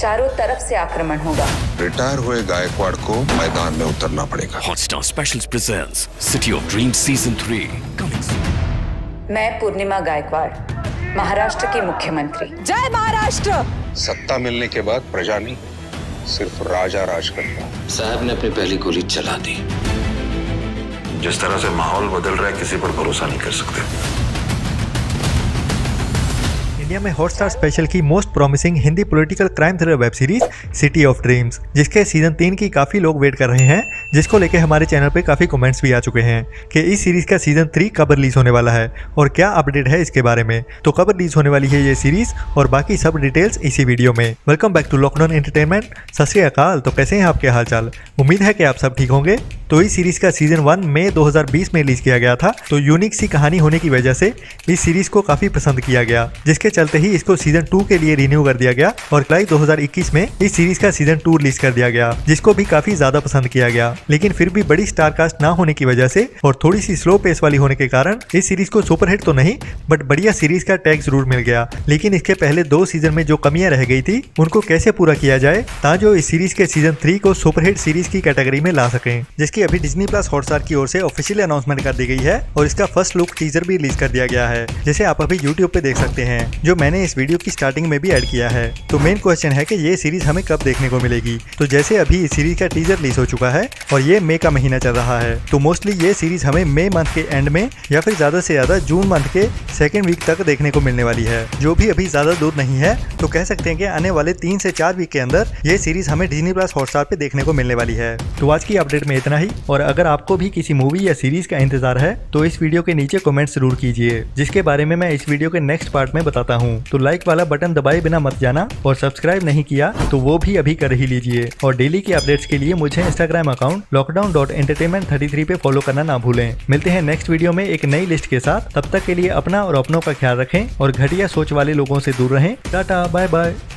चारों तरफ से आक्रमण होगा। रिटायर हुए गायकवाड़ को मैदान में उतरना पड़ेगा। Hotstar specials presents city of dreams season 3 coming soon. मैं पूर्णिमा गायकवाड़, महाराष्ट्र की मुख्यमंत्री। जय महाराष्ट्र। सत्ता मिलने के बाद प्रजा नहीं, सिर्फ राजा राज करता। साहब ने अपनी पहली गोली चला दी। जिस तरह से माहौल बदल रहा है, किसी पर भरोसा नहीं कर सकते। इंडिया में हॉटस्टार स्पेशल की most promising Hindi political crime thriller web series city of dreams, जिसके सीजन 3 की काफी लोग वेट कर रहे हैं, जिसको लेके हमारे चैनल पे काफी कमेंट्स भी आ चुके हैं कि इस सीरीज का सीजन 3 कब रिलीज होने वाला है और क्या अपडेट है इसके बारे में। तो कब रिलीज होने वाली है ये सीरीज और बाकी सब डिटेल्स इसी वीडियो में। Welcome back to lockdown entertainment. सत श्री अकाल। तो कैसे हैं आपके हालचाल? उम्मीद है कि आप सब ठीक होंगे। तो इस सीरीज का सीजन 1 मई 2020 में रिलीज किया गया था। तो यूनिक सी कहानी होने की वजह से इस सीरीज को काफी पसंद किया गया, जिसके चलते ही इसको सीजन 2 के लिए रिन्यू कर दिया गया और जुलाई 2021 में इस सीरीज का सीजन 2 रिलीज कर दिया गया, जिसको भी काफी ज्यादा पसंद किया गया। लेकिन फिर भी बड़ी स्टार कास्ट ना होने की वजह से और थोड़ी सी स्लो पेस वाली होने के कारण इस सीरीज को सुपरहिट तो नहीं बट बढ़िया सीरीज का टैग जरूर मिल गया। लेकिन इसके पहले 2 सीजन में जो कमियां रह गई थी उनको कैसे पूरा किया जाए ताकि इस सीरीज के सीजन 3 को सुपरहिट सीरीज की कैटेगरी में ला सकें, जिसकी अभी डिज्नी प्लस हॉटस्टार की ओर से ऑफिशियल अनाउंसमेंट कर दी गई है और इसका फर्स्ट लुक टीजर भी रिलीज कर दिया गया है, जिसे आप अभी यूट्यूब पे देख सकते हैं, जो मैंने इस वीडियो की स्टार्टिंग में भी ऐड किया है। तो मेन क्वेश्चन है कि ये सीरीज हमें कब देखने को मिलेगी। तो जैसे अभी इस सीरीज का टीजर रिलीज हो चुका है और ये मई का महीना चल रहा है, तो मोस्टली ये सीरीज हमें मई मंथ के एंड में या फिर ज्यादा से ज्यादा जून मंथ के सेकेंड वीक तक देखने को मिलने वाली है, जो भी अभी ज्यादा दूर नहीं है। तो कह सकते हैं कि आने वाले 3 से 4 वीक के अंदर ये सीरीज हमें डिज्नी प्लस हॉटस्टार पे देखने को मिलने वाली है। तो आज की अपडेट में इतना ही, और अगर आपको भी किसी मूवी या सीरीज का इंतजार है तो इस वीडियो के नीचे कमेंट जरूर कीजिए, जिसके बारे में मैं इस वीडियो के नेक्स्ट पार्ट में बताता हूँ। तो लाइक वाला बटन दबाए बिना मत जाना और सब्सक्राइब नहीं किया तो वो भी अभी कर ही लीजिए। और डेली की अपडेट्स के लिए मुझे इंस्टाग्राम अकाउंट lockdown.entertainment33 पे फॉलो करना ना भूलें। मिलते हैं नेक्स्ट वीडियो में एक नई लिस्ट के साथ। तब तक के लिए अपना और अपनों का ख्याल रखें और घटिया सोच वाले लोगों से दूर रहें। Tata bye bye.